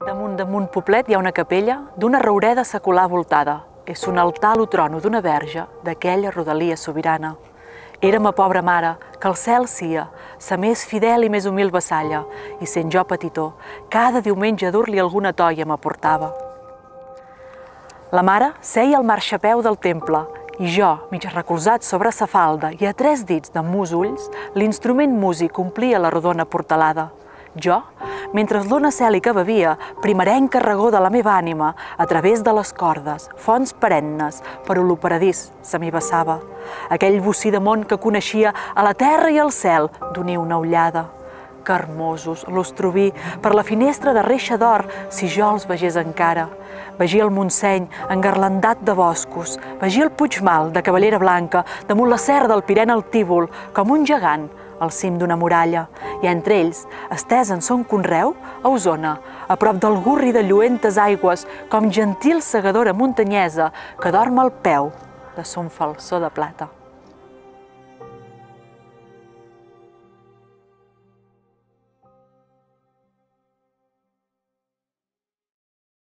Damunt poblet hi ha una capella d'una roureda secular voltada. És un altar a lo trono d'una verge d'aquella rodalia sobirana. Era ma pobra mare, que el cel sia, sa més fidel i més humil vassalla, i sent jo petitó, cada diumenge a dur-li alguna toia m'aportava. La mare seia al marxapeu del temple, i jo, mig recolzat sobre sa falda i a 3 dits de mus ulls, l'instrument músic omplia la rodona portalada. Jo, mentre l'ona cèlica bevia, primerenca regor de la meva ànima, a través de les cordes, fonts perennes, per lo paradís se m'hi vessava. Aquell bocí de món que coneixia a la terra i al cel d'unir una ullada. Que hermosos los trobí per la finestra de reixa d'or, si jo els vegés encara. Vegia el Montseny engarlandat de boscos, vegia el Puigmal de Cavallera Blanca, damunt la serra del Pirene Altíbol, com un gegant al cim d'una muralla, i entre ells, estès en son conreu, a Osona, a prop del Gurri de lluentes aigües, com gentil segadora muntanyesa que dorm al peu de son falsó de plata.